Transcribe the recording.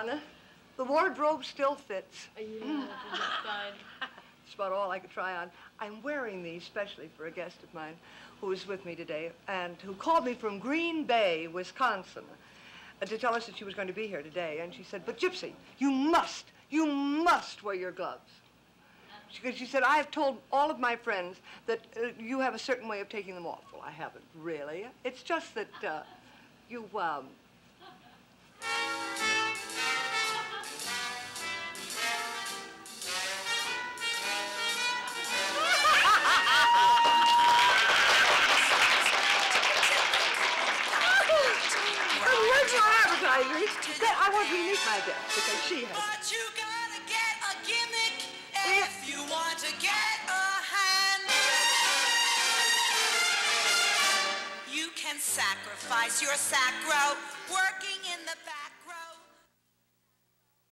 on. The wardrobe still fits. Yeah, that's It's about all I could try on. I'm wearing these specially for a guest of mine who was with me today and who called me from Green Bay, Wisconsin, to tell us that she was going to be here today. And she said, but Gypsy, you must wear your gloves. She said, I have told all of my friends that you have a certain way of taking them off. Well, I haven't really. It's just that you, I want you to meet my guest because she has. But you gotta get a gimmick if you want to get a hand. You can sacrifice your sacro working in the back.